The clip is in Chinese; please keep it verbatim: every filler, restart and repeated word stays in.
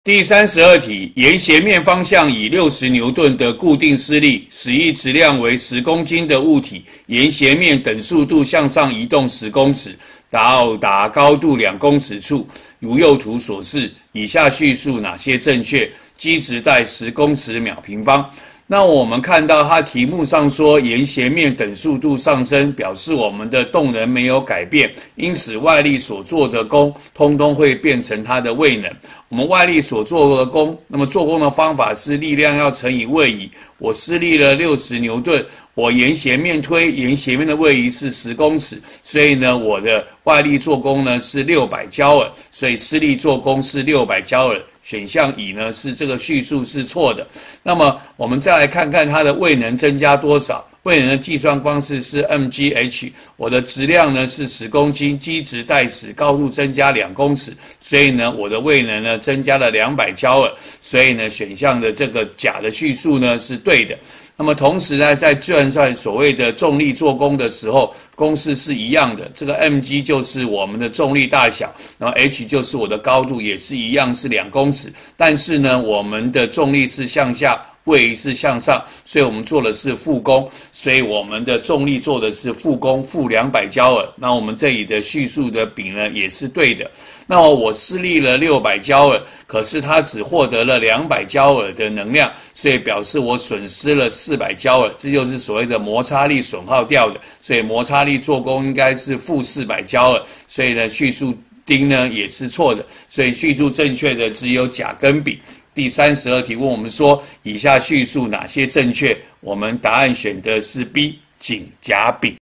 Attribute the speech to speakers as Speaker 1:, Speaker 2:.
Speaker 1: 第三十二题，沿斜面方向以六十牛顿的固定施力，使一质量为十公斤的物体沿斜面等速度向上移动十公尺，到达高度两公尺处，如右图所示。以下叙述哪些正确？基值在十公尺秒平方。那我们看到它题目上说沿斜面等速度上升，表示我们的动能没有改变，因此外力所做的功通通会变成它的位能。我们外力所做的功，那么做功的方法是力量要乘以位移。我施力了六十牛顿，我沿斜面推，沿斜面的位移是十公尺，所以呢，我的外力做功呢是六百焦耳，所以施力做功是六百焦耳。选项乙呢是这个叙述是错的。那么我们再来看看它的位能增加多少。位能的计算方式是 M G H， 我的质量呢是十公斤，基值代十，高度增加两公尺，所以呢我的位能呢增加了两百焦耳，所以呢选项的这个甲的叙述呢是对的。那么同时呢，在计算所谓的重力做功的时候，公式是一样的。这个 mg 就是我们的重力大小，然后 h 就是我的高度，也是一样是两公尺。但是呢，我们的重力是向下，位移是向上，所以我们做的是负功，所以我们的重力做的是负功，负两百焦耳。那我们这里的叙述的比呢也是对的。那么我施力了六百焦耳，可是它只获得了两百焦耳的能量，所以表示我损失了四百焦耳，这就是所谓的摩擦力损耗掉的。所以摩擦力做功应该是负四百焦耳，所以呢叙述丁呢也是错的，所以叙述正确的只有甲跟丙。第三十二题问我们说，以下叙述哪些正确？我们答案选的是 B， 丙、甲、丙。